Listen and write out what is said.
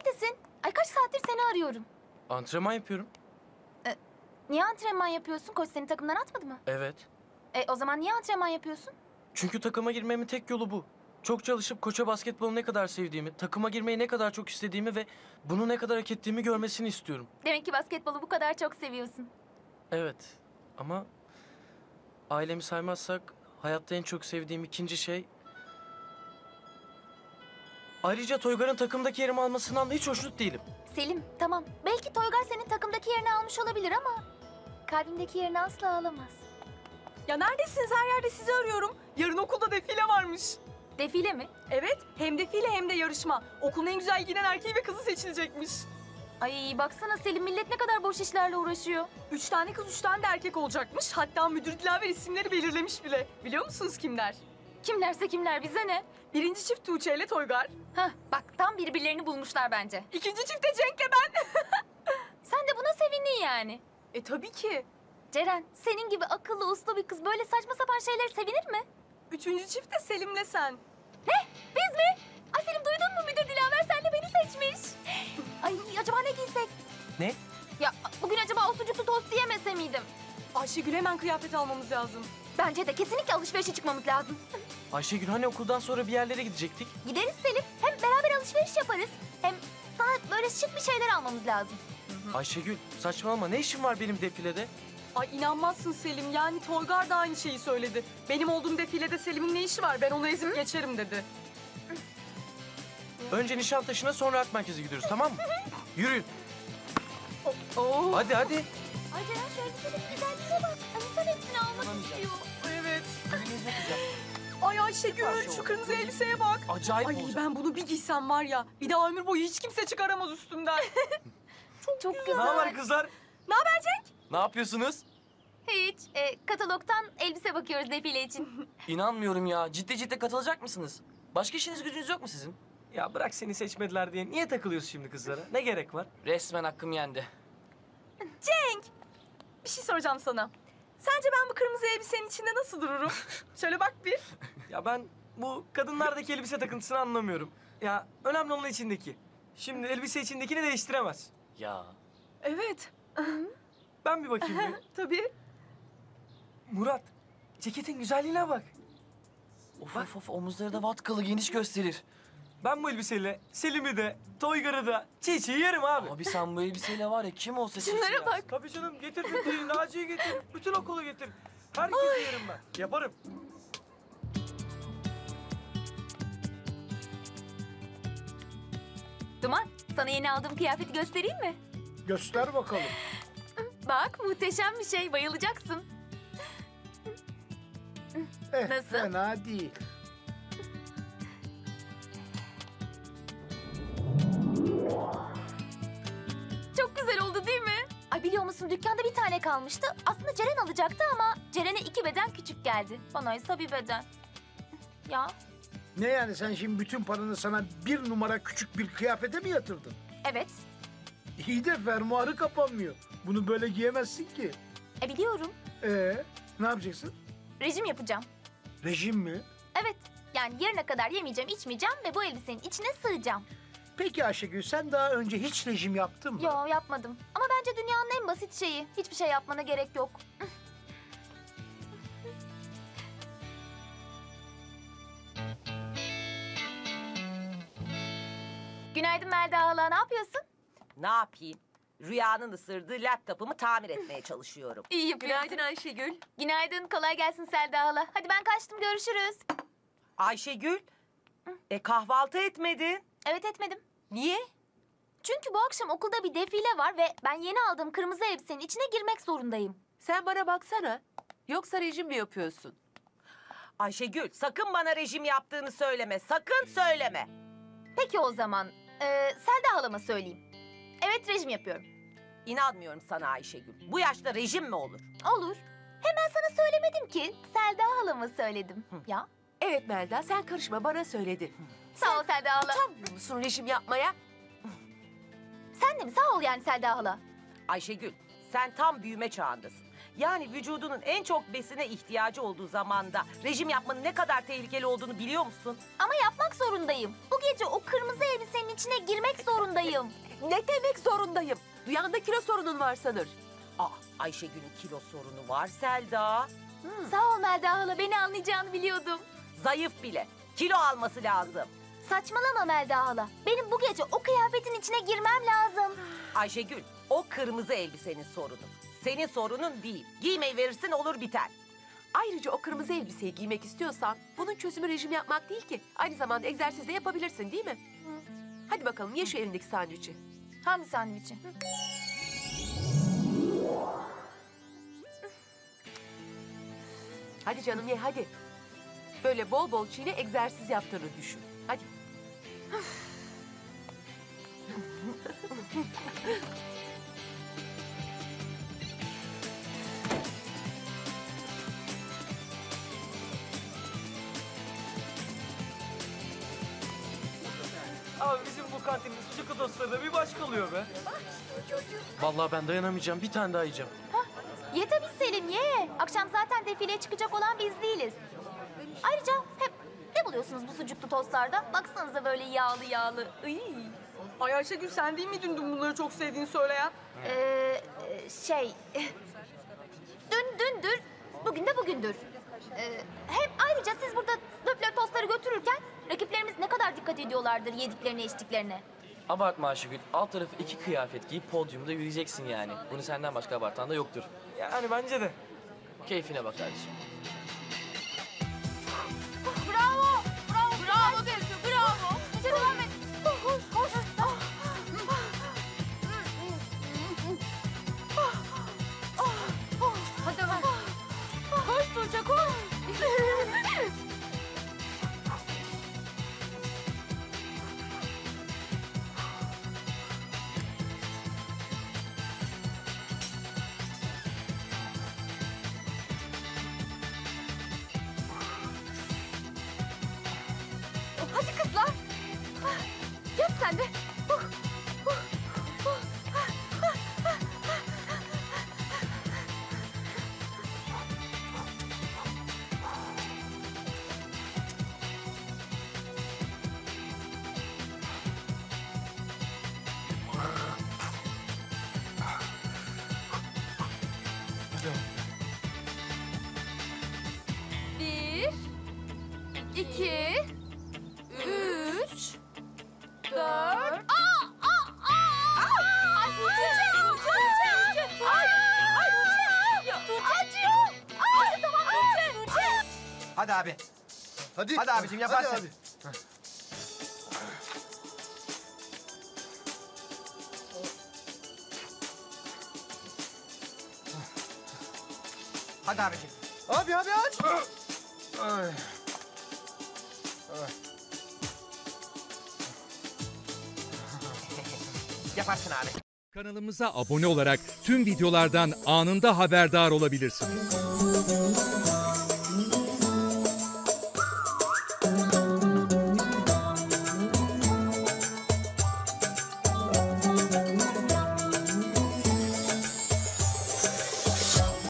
neredesin? Ay kaç saattir seni arıyorum. Antrenman yapıyorum. Niye antrenman yapıyorsun? Koç seni takımdan atmadı mı? Evet. O zaman niye antrenman yapıyorsun? Çünkü takıma girmemin tek yolu bu. Çok çalışıp koça basketbolu ne kadar sevdiğimi, takıma girmeyi ne kadar çok istediğimi ve bunu ne kadar hak ettiğimi görmesini istiyorum. Demek ki basketbolu bu kadar çok seviyorsun. Evet ama ailemi saymazsak hayatta en çok sevdiğim ikinci şey... Ayrıca Toygar'ın takımdaki yerimi almasından da hiç hoşnut değilim. Selim, tamam. Belki Toygar senin takımdaki yerini almış olabilir ama... kalbimdeki yerini asla alamaz. Ya neredesiniz? Her yerde sizi arıyorum. Yarın okulda defile varmış. Defile mi? Evet, hem defile hem de yarışma. Okulun en güzel giyinen erkeği ve kızı seçilecekmiş. Ay baksana Selim, millet ne kadar boş işlerle uğraşıyor. 3 tane kız, 3 tane de erkek olacakmış. Hatta müdür Dilaver isimleri belirlemiş bile. Biliyor musunuz kimler? Kimlerse kimler, bize ne? Birinci çift Tuğçe ile Toygar. Hah, bak tam birbirlerini bulmuşlar bence. İkinci çift de Cenk'le ben. Sen de buna sevindin yani. Tabii ki. Ceren, senin gibi akıllı, uslu bir kız böyle saçma sapan şeylere sevinir mi? Üçüncü çift de Selim'le sen. Ne? Biz mi? Ay Selim, duydun mu, müdür Dilaver sen de beni seçmiş. Ay acaba ne giysek? Ne? Ya bugün acaba o sucuklu tost yemese miydim? Ayşegül, hemen kıyafet almamız lazım. Bence de kesinlikle alışverişe çıkmamız lazım. Ayşegül hani okuldan sonra bir yerlere gidecektik? Gideriz Selim. Hem beraber alışveriş yaparız. Hem sana böyle şık bir şeyler almamız lazım. Ayşegül saçmalama, ne işin var benim defilede? Ay inanmazsın Selim. Yani Toygar da aynı şeyi söyledi. Benim olduğum defilede Selim'in ne işi var? Ben onu ezip geçerim dedi. Önce Nişantaşı'na sonra Art Merkez'e gidiyoruz, tamam mı? Yürüyün. Oo. Hadi. Ay Ceren şu elbisenin güzelliğine bak. Ay insan hepsini almak istiyor. Evet. Biriniz yapacağım. Ay Ayşegül, şu kırmızı elbiseye bak. Acayip Ay olacak. ben bunu bir giysem var ya, bir daha ömür boyu hiç kimse çıkaramaz üstümden. Çok Ne güzel. haber kızlar? Ne haber Cenk? Ne yapıyorsunuz? Hiç. Katalogdan elbise bakıyoruz defile için. İnanmıyorum ya. Ciddi katılacak mısınız? Başka işiniz gücünüz yok mu sizin? Ya bırak seni seçmediler diye niye takılıyorsun şimdi kızlara? Ne gerek var? Resmen hakkım yendi. Cenk, bir şey soracağım sana. Sence ben bu kırmızı elbisenin içinde nasıl dururum? Şöyle bak bir. Ya ben bu kadınlardaki elbise takıntısını anlamıyorum. Ya önemli olan içindeki. Şimdi elbise içindekini değiştiremez. Ya. Evet, Ben bir bakayım bir. tabii. Murat, ceketin güzelliğine bak. Of omuzları da vatkalı geniş gösterir. Ben bu elbiseyle Selim'i de, Toygar'ı da, Çiğçi'yi yerim abi. Abi sen bu elbiseyle var ya kim olsa Şunlara çiğ yer. bak. Tabii canım, getir Fethi'yi, Naci'yi getir, bütün okulu getir. Herkesi yerim ben. Yaparım. Duman, sana yeni aldığım kıyafeti göstereyim mi? Göster bakalım. Bak muhteşem bir şey, bayılacaksın. Nasıl? Fena değil. Çok güzel oldu değil mi? Ay biliyor musun, dükkanda bir tane kalmıştı. Aslında Ceren alacaktı ama Ceren'e 2 beden küçük geldi. Bana ise bir beden. Ya Ne yani, sen şimdi bütün paranı sana bir numara küçük bir kıyafete mi yatırdın? evet. İyi de fermuarı kapanmıyor. Bunu böyle giyemezsin ki. Biliyorum. Ne yapacaksın? Rejim yapacağım. Rejim mi? Evet. Yani yarına kadar yemeyeceğim, içmeyeceğim ve bu elbisenin içine sığacağım. Peki Ayşegül, sen daha önce hiç rejim yaptın mı? Yo yapmadım. Ama bence dünyanın en basit şeyi. Hiçbir şey yapmana gerek yok. Günaydın Melda hala, ne yapıyorsun? Ne yapayım? Rüyanın ısırdığı laptopumu tamir etmeye çalışıyorum. İyi yapıyorsun. Günaydın Ayşegül. Günaydın, kolay gelsin Selda hala. Hadi ben kaçtım, görüşürüz. Ayşegül, kahvaltı etmedin. Evet etmedim. Niye? Çünkü bu akşam okulda bir defile var ve ben yeni aldığım kırmızı elbisenin içine girmek zorundayım. Sen bana baksana. Yoksa rejim mi yapıyorsun? Ayşegül, sakın bana rejim yaptığını söyleme. Sakın söyleme. Peki o zaman Selda halama söyleyeyim. Evet rejim yapıyorum. İnanmıyorum sana Ayşegül. Bu yaşta rejim mi olur? Olur. Hem ben sana söylemedim ki. Selda halama söyledim. Ya Evet Melda, sen karışma, bana söyledi. sağ ol Selda hala. Utanmıyor musun rejim yapmaya? Sen de mi? Sağ ol yani Selda hala. Ayşegül, sen tam büyüme çağındasın. Yani vücudunun en çok besine ihtiyacı olduğu zamanda rejim yapmanın ne kadar tehlikeli olduğunu biliyor musun? Ama yapmak zorundayım. Bu gece o kırmızı elbisenin içine girmek zorundayım. Ne demek zorundayım? Duyan da kilo sorunun var sanır. Ayşegül'ün kilo sorunu var Selda. Sağ ol Melda hala, beni anlayacağını biliyordum. Zayıf bile. Kilo alması lazım. Saçmalama Melda hala. Benim bu gece o kıyafetin içine girmem lazım. Ayşegül, o kırmızı elbisenin sorunu. Senin sorunun değil. Giymeyi verirsin olur biter. Ayrıca o kırmızı elbiseyi giymek istiyorsan bunun çözümü rejim yapmak değil ki. Aynı zamanda egzersiz de yapabilirsin değil mi? Hadi bakalım ye şu elindeki sandviçi. Hangi sandviçi? Hadi canım ye hadi. Böyle bol bol çiğne egzersiz yaptığını düşün. Hadi. Abi bizim bu kantinin sucuklu tostları da bir başka oluyor be. Vallahi ben dayanamayacağım. Bir tane daha yiyeceğim. Ye tabii Selim ye. Akşam zaten defileye çıkacak olan biz değiliz. Ayrıca hep ne buluyorsunuz bu sucuklu tostlarda? Baksanıza böyle yağlı yağlı. Iy. Ay Ayşegül, sen değil miydin dün bunları çok sevdiğini söyleyen? Şey... Dün dündür, bugün de bugündür. Hem ayrıca siz burada döpler tostları götürürken rakiplerimiz ne kadar dikkat ediyorlardır yediklerine içtiklerine. Abartma Ayşegül. Alt tarafı 2 kıyafet giyip podyumda yürüyeceksin yani. Bunu senden başka abartan da yoktur. Yani bence de. Keyfine bak kardeşim. Bravo! Bravo! Bravo Selçuk, bravo! Devam et. Koş, koş. Hadi hemen. Koş Tuğçe, koş. Hadi kızlar. Yap sen de. Bir, iki, üç, dört. Ay Tuğçe! Acıyor! Tamam Tuğçe! Hadi abi. Hadi. Hadi abicim, yaparsın. Hadi. Hadi abicim. Abi aç. Ay. Yaparsın abi. Kanalımıza abone olarak tüm videolardan anında haberdar olabilirsiniz.